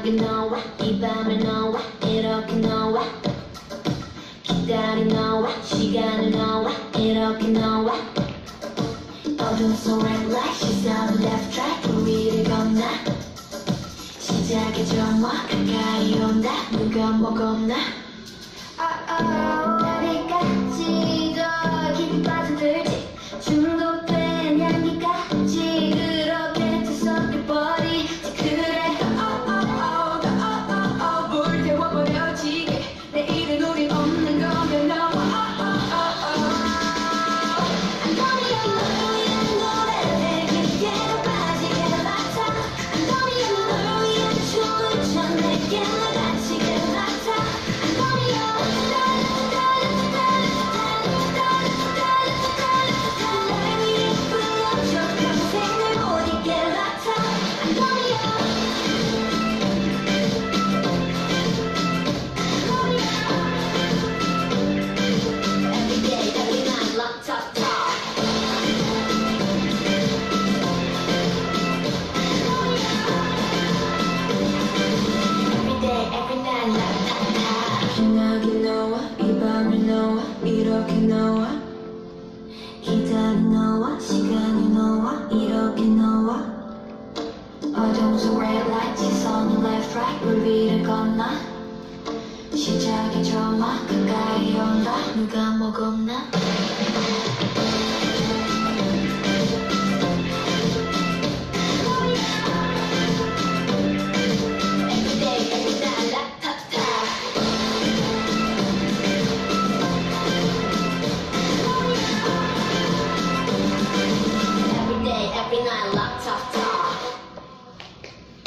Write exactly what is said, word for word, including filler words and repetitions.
저녁에 너와 이 밤을 너와 이렇게 너와 기다린 너와 시간을 너와 이렇게 너와 어두운 속 red light 시선은 left track 그 위를 건너 시작해줘 뭐 가까이 온다 누가 뭐 겁나 어디까지 더 깊이 빠져들지 중독된 향기까지 그렇게 뒤섞여버리지 그래 물 태워버려지게 내일은 우리 없는 거면 너와 저녁에 너와 이 밤을 너와 이렇게 너와 기다린 너와 시간이 너와 이렇게 너와 어두운 속 red light 시선은 left right 물 위를 건너 시작해줘 마 가까이 온다 누가 뭐 겁나 every night, locked up.